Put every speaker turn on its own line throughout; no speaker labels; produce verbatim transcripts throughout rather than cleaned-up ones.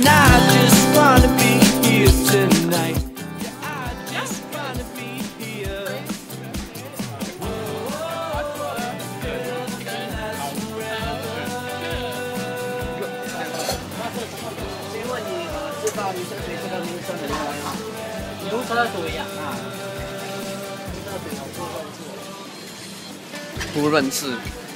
And I just wanna be here tonight. Yeah, I just wanna be here.
不认识。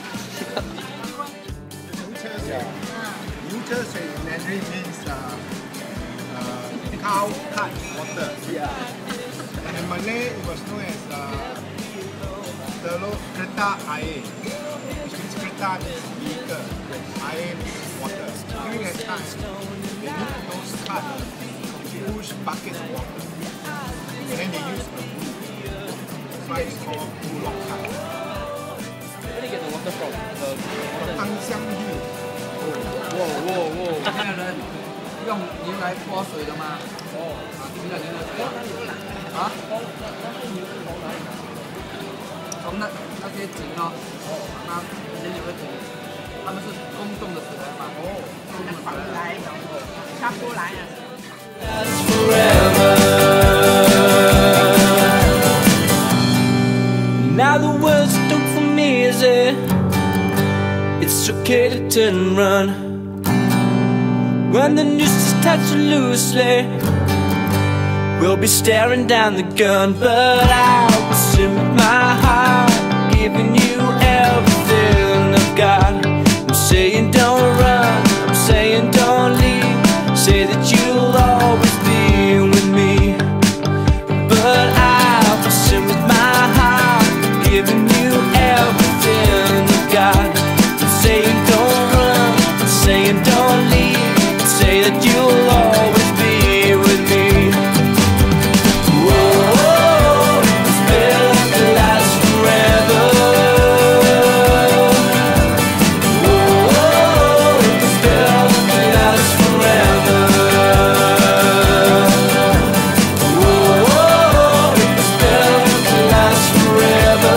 New Jersey in Mandarin means uh, uh, cow cut water. Yeah. In Malay, it was known as uh, telur kereta air, which means kereta means vehicle, air means water. During that time, they need those cut huge buckets of water, and then they use a bull. That's why it's called bullock cut.
Where do you get the water from?
Tang Xiang Hill.
哇哇哇！那个人用牛来泼水的吗？哦，啊，听到牛的水啊？从那那些井哦，那人有个井，他们是公众的水来嘛？哦，公众的水来，插过来啊。
Now the world's done for me, is it? It's okay to turn and run when the noose is touched loosely. We'll be staring down the gun, but I will sing with my heart, giving you everything I've got. I'm saying don't run, I'm saying don't leave. Say that you'll always be with me, but I will sing with my heart, giving you everything I've got. Saying don't run, saying don't leave, say that you'll always be with me. Whoa, it's better to last forever. Whoa, it's better to last forever. Whoa, it's better to last forever.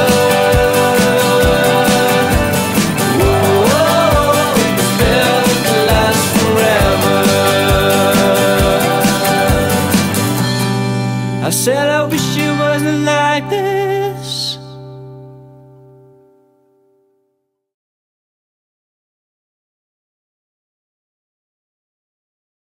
I said I wish it wasn't like this.